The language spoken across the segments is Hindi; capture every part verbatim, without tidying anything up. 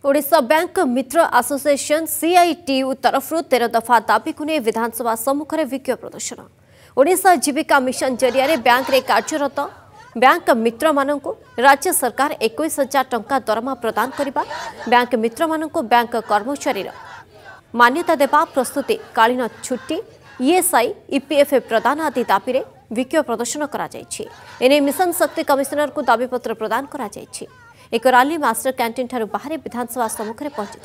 ओडिशा बैंक मित्र एसोसिएशन सीआईटीयू तरफर तेरह दफा दाबी को नहीं विधानसभा सम्मुखें विक्षोभ प्रदर्शन। ओडिशा जीविका मिशन जरिया बैंक रे कार्यरत बैंक मित्र मानक राज्य सरकार इक्कीस हजार टंका दरमा प्रदान करने, बैंक मित्र मानक बैंक कर्मचारी मान्यता देवा प्रस्तुति कालीन छुट्टी इ.एस.आइ ईपीएफ प्रदान आदि दाबी विक्षोभ प्रदर्शन कर मिशन शक्ति कमिशनर को दाबीपत्र प्रदान कर एक रैली मास्टर कैंटीन ठारू बाहर विधानसभा सम्मुखें पहुंची।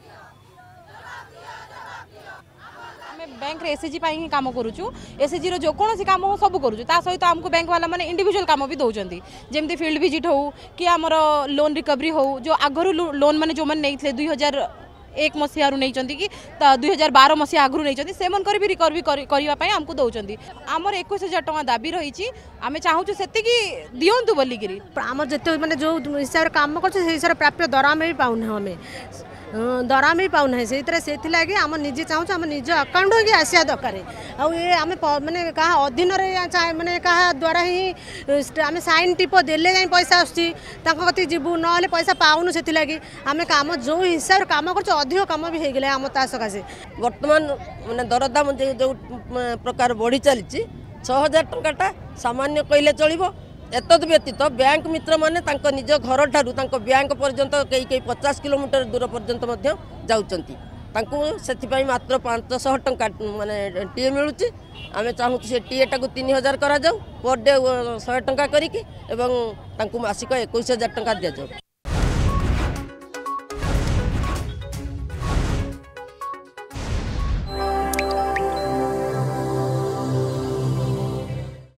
बैंक एसएचजी ही काम करूँ एसएचजी जो कौन काम हो सब करूँ सहित आमको बैंक वाला माने इंडिविजुअल काम भी दौरान जमी फील्ड विजिट हो कि आमर लोन रिकवरी हो जो आगु लोन मैंने जो मैंने नहीं दुई हजार एक मसीह नहीं कि दुई हजार बार मसीहा आगु नहीं से मन भी रिकवरी करने आमको दौरान आमर इक्कीस हजार टाँग दाबी रही आम चाहूँ से दिंतु बोलिकी आम जो मैंने जो हिसाब से कम कर हिसाब से प्राप्य दराम भी पाऊना आम दराम भी पाऊना से लगे आम निजे चाहूँ आम निज अकाउंट ही आसा दरकार आम मैंने क्या अधीन मैंने क्या द्वारा ही आम साइन टीप देले जाए पैसा आसती जीवु ना पैसा पाऊनु से लगे आम कम जो हिसाब से कम कर अधिक कम भी हो गला आम ता सकाशे बर्तमान मैंने दरदाम जो प्रकार बढ़ी चली छह हजार टाटा सामान्य कहले चलो एतद व्यतीत बैंक मित्र माने तांको निज घर ठारू तांको बैंक पर्यंत कई कई पचास किलोमीटर दूर पर्यंत जाउचंती तांको सेथिपाई मात्र पाँच सौ टंका माने टीए मिलुची आम चाहूँ से टीए टाक तीन हजार करा जाऊ पर डे सौ टंका करिकी एवं तांको मासिक इक्कीस हजार टंका दिया जाऊ।